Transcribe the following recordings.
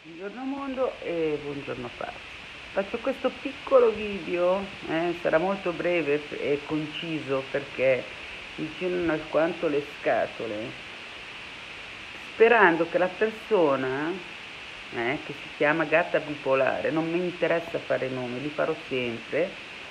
Buongiorno mondo e buongiorno Fabio. Faccio questo piccolo video, sarà molto breve e conciso perché mi girano alquanto le scatole, sperando che la persona, che si chiama Gatta Bipolare, non mi interessa fare nomi, li farò sempre.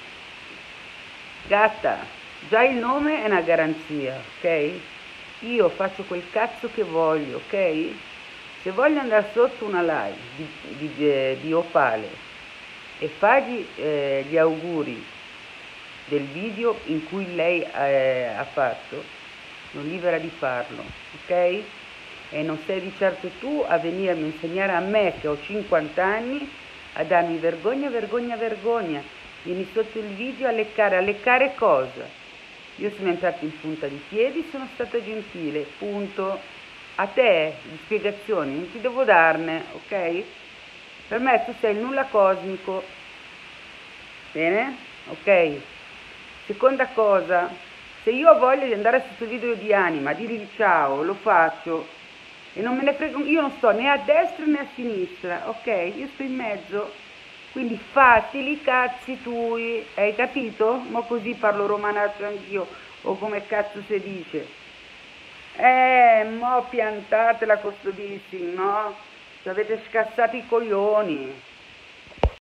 Gatta, già il nome è una garanzia, ok? Io faccio quel cazzo che voglio, ok? Se voglio andare sotto una live di Opale e fargli gli auguri del video in cui lei ha fatto, non libera di farlo, ok? E non sei di certo tu a venirmi a insegnare a me che ho 50 anni a darmi vergogna, vergogna, vergogna. Vieni sotto il video a leccare cosa? Io sono entrata in punta di piedi, sono stata gentile, punto. A te di spiegazioni non ti devo darne, ok? Per me tu sei il nulla cosmico, bene? Ok? Seconda cosa, se io ho voglia di andare su questo video di anima, dirgli ciao, lo faccio e non me ne frego, io non sto né a destra né a sinistra, ok? Io sto in mezzo, quindi fateli i cazzi tuoi, hai capito? Ma così parlo romanaccio anch'io, o come cazzo si dice. Mo piantatela con sto dissing, no? Ci avete scassato i coglioni.